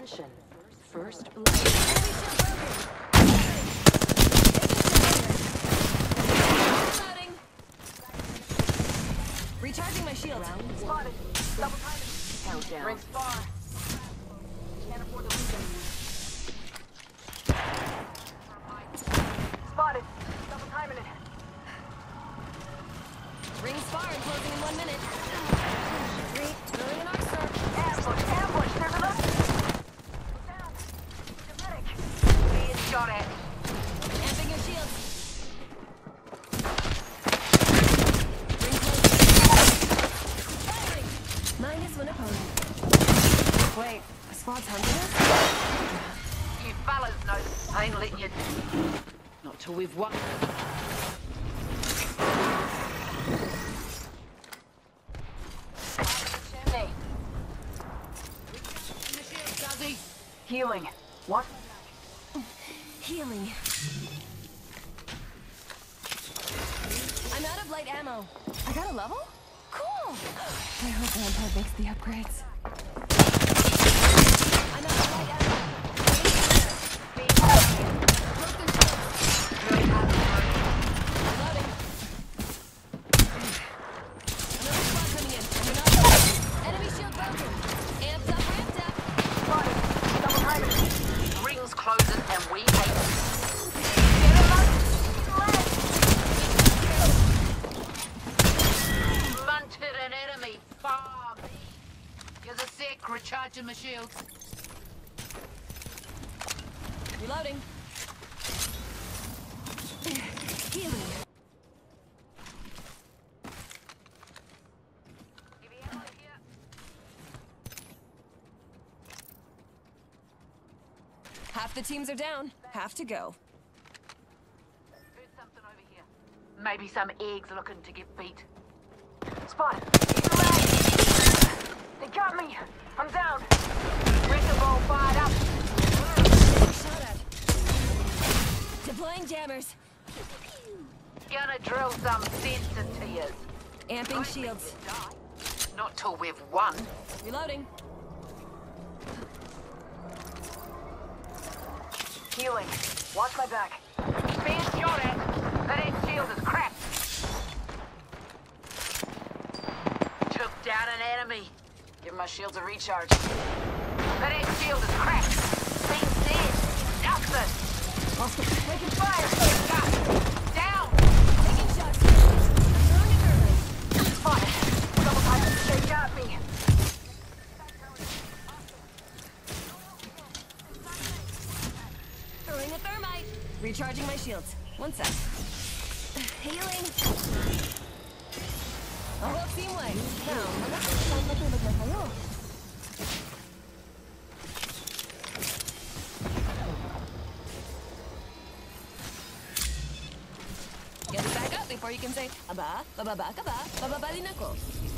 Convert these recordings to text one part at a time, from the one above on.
Attention. First blood. Reloading. Recharging my shield. Spotted. Double timing. Countdown. Ring spar. Can't afford to lose them. Spotted. Double timing it. Ring spar and closing in 1 minute. Throwing an arc star. Ambush, ambush. There's another. Down. Medic. Being shot at. Amping your shields. Minus one opponent. Wait, a squad's hunting us? You fellas know I ain't letting you. Not till we've won. Chimney. Healing. What? Healing. I'm out of light ammo. I got a level? Cool. I hope Rampart makes the upgrades. I'm out of light ammo. Reloading. Another squad coming in. You're not alone. Enemy shield broken. Amped up, ramped up. Spotted. Double timing. Rings closing and we hate it. Munted an enemy. Far me. You're the sick. Recharging my shields. Reloading. Healing. Half the teams are down. Half to go. Heard something over here. Maybe some eggs looking to get beat. Spot. They got me. I'm down. Wrecking ball fired up. Shot at. Deploying jammers. Gonna drill some sense into you. Amping shields. Not till we've won. Reloading. Healing. Watch my back. Being shot at. That egg shield is crap. Took down an enemy. Give my shields a recharge. That egg shield is crap. Being dead. Nothing. Taking fire. Got. Down. Taking shots. I'm throwing it early. Spotted. Double time. They got me. Throwing a thermite. Recharging my shields. 1 sec. Healing. I'll help team way. Now, saan matulog na kayo? Get back up before you can say, aba, bababa ka ba, bababa din ako.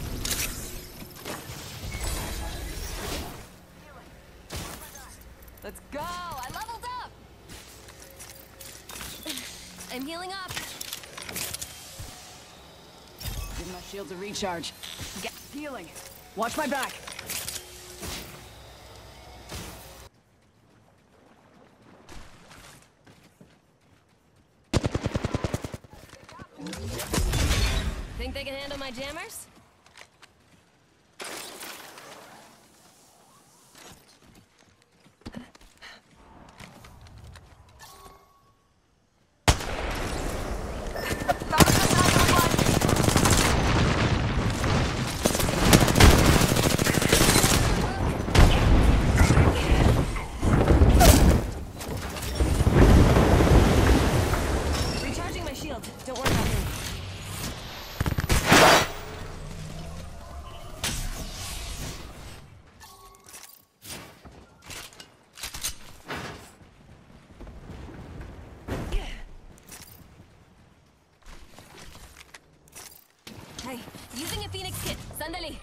Let's go! I leveled up! I'm healing up. Give my shields a recharge. Get healing. Watch my back. Think they can handle my jammers? Recharging my shield. Don't worry about me. Hey, using a Phoenix kit. Sandali.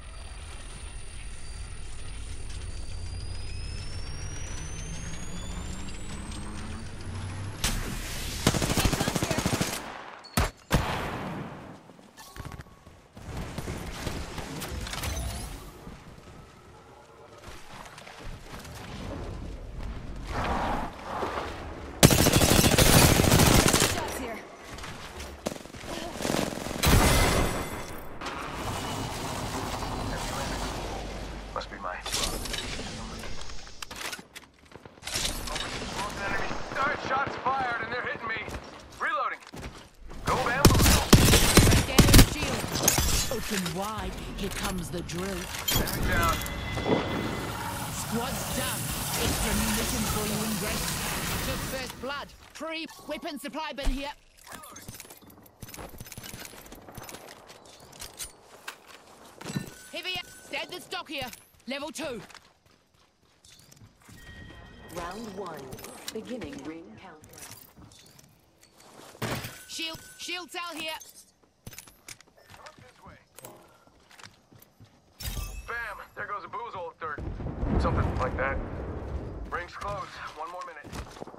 wide. Here comes the drill. Stand down. Squad's done. Extra munitions for you in Grace. Took first blood. Weapon supply bin here. Heavy. Standard stock here. Level 2. Round 1. Beginning ring countdown. Shield cell here. This way. Bam! There goes a boozle. Or something like that. Ring's close. 1 more minute.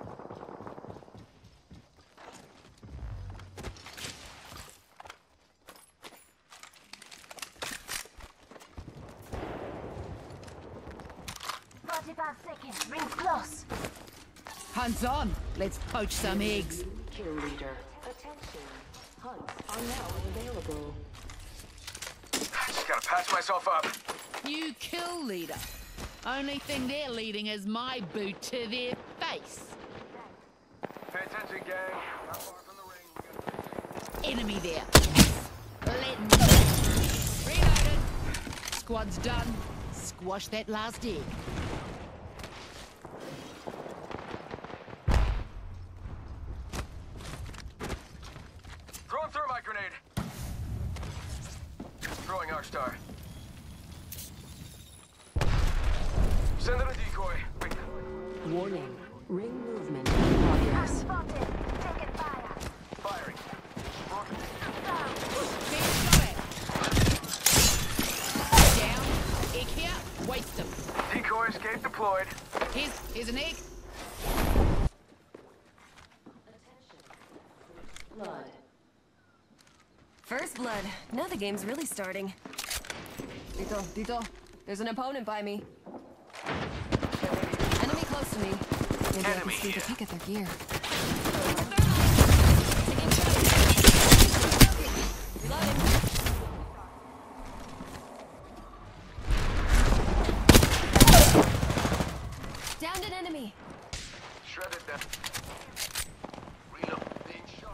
Ring's close. Hunt's on. Let's poach some eggs. Kill leader. Attention. Hunts are now available. Just gotta patch myself up. New kill leader. Only thing they're leading is my boot to their face. Pay attention, gang. Not far from the ring. Enemy there. Let me. Reloaded. Squad's done. Squash that last egg. Throwing thermite grenade. Throwing Arcstar. Send in a decoy. Wait. Warning. Ring movement in progress. Spotted. Taking fire. Firing. Down. Egg here. Waste them. Decoy escape deployed. Here's an egg. Blood. First blood. Now the game's really starting. Dito. There's an opponent by me. Enemy close to me. Maybe I can sneak a peek at their gear. Reloading. Downed an enemy. Shredded them. Reload. Being shot.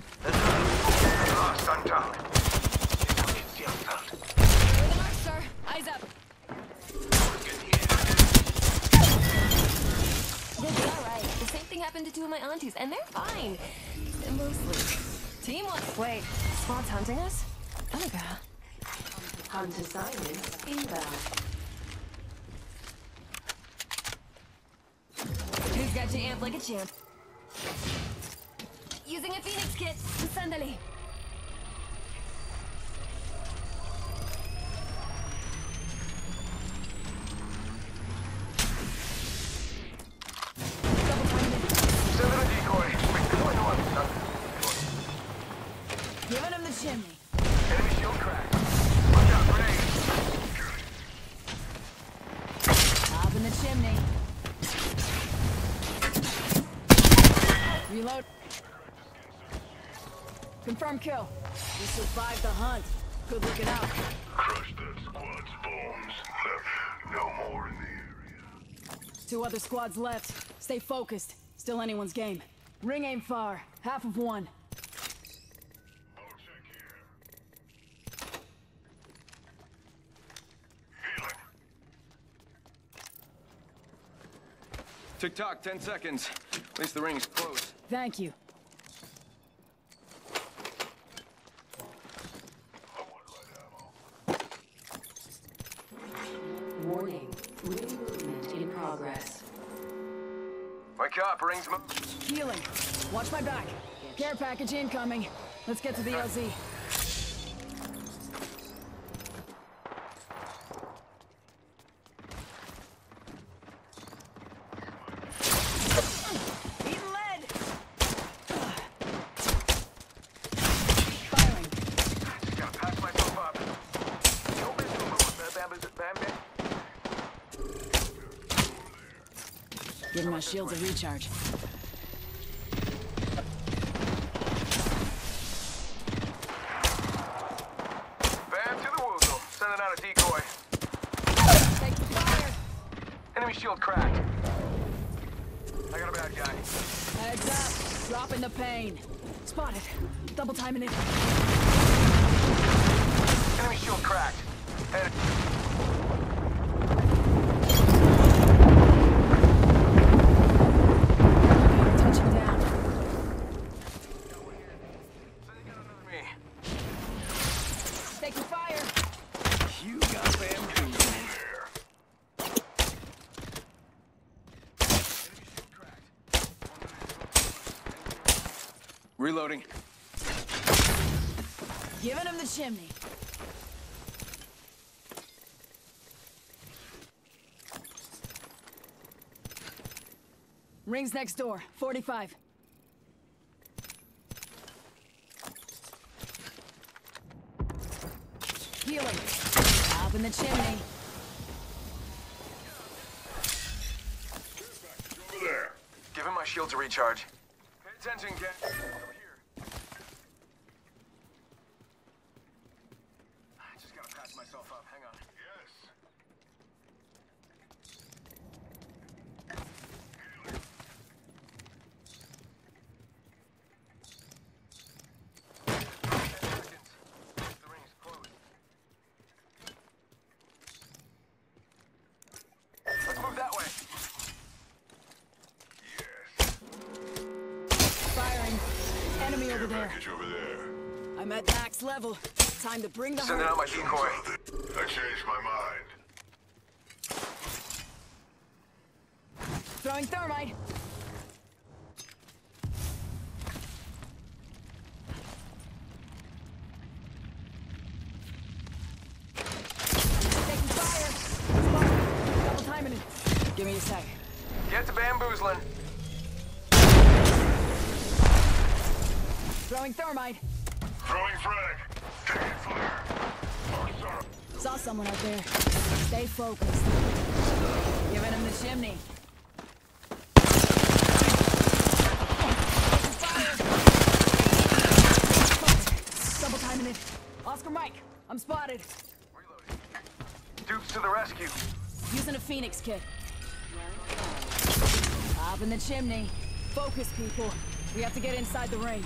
Stun down. Through the North Star. Eyes up. They'll be alright. The same thing happened to 2 of my aunties, and they're fine. Mostly. Team one. Wait, squad's hunting us? Oh my god. Hunt assignment inbound. Who's got you amped like a champ? Using a Phoenix kit. Sandali. Send in a decoy. Wait, deploy no one. Giving him the chimney. Enemy shield cracked. Watch out, grenade. Up in the chimney. Reload. Confirm kill. We survived the hunt. Good looking out. Crush that squad's bones. No more in the area. 2 other squads left. Stay focused. Still anyone's game. Ring aim far. Half of 1. I'll check here. Healing. Tick-tock, 10 seconds. At least the ring's close. Thank you. I want light ammo. Warning. Ring movement in progress. Wake up, ring's moving. Healing. Watch my back. Care package incoming. Let's get to the LZ. Eating lead! Firing. Just gotta patch myself up. No business. Bam. Giving my shields a recharge. Bam to the woozle. Sending out a decoy. Take the fire. Enemy shield cracked. I got a bad guy. Heads up. Dropping the pain. Spotted. Double timing it. Enemy shield cracked. Touching down. Me. Taking fire. You got bamboo. Reloading. Giving him the chimney. Rings next door. 45. Healing. Up in the chimney. Over there. Give him my shield to recharge. Pay attention, Ken. Over here. I just gotta patch myself up. Hang on. Yes. The ring's closed. Let's move that way. Yes. Firing. Enemy over there. Package over there. I'm at max level. Time to bring the Sending hurt. out my decoy. I changed my mind. Throwing thermite. Taking fire. Double timing it. Give me a sec. Get to bamboozling. Throwing thermite. Throwing frag. Taking fire. Oh, sorry. Saw someone out there. Stay focused. Giving him the chimney. Double timing it. Oscar Mike, I'm spotted. Reloading. Dupes to the rescue. Using a Phoenix kit. Up in the chimney. Focus, people. We have to get inside the ring.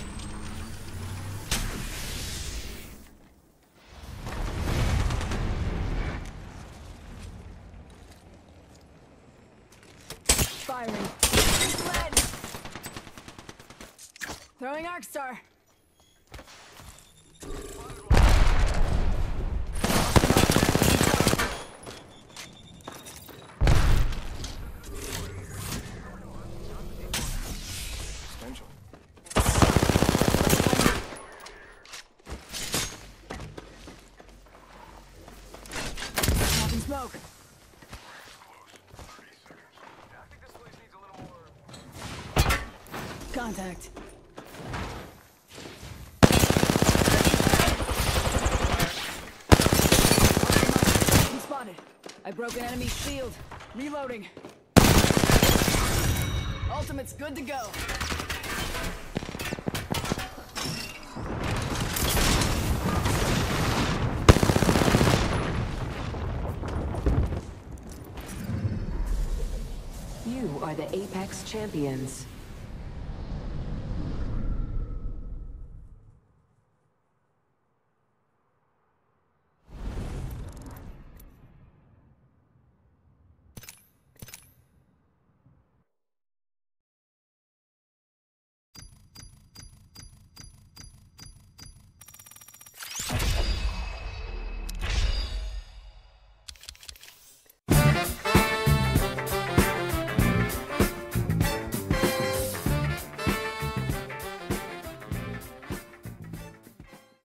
Firing. Lead. Throwing Arc Star. Potential. Popping smoke. I think this place needs a little more. Contact. I'm spotted. I broke an enemy shield. Reloading. Ultimate's good to go. You are the Apex champions.